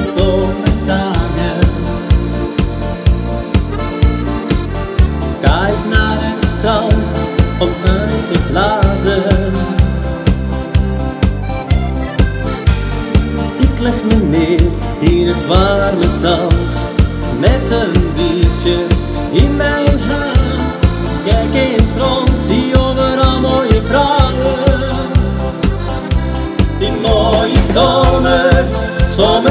zomerdagen. Kijk naar het strand om uit te blazen. Ik leg me neer in het warme zand, met een biertje in mijn hand. Kijk eens rond, zie overal mooie vrouwen. Die mooie zomer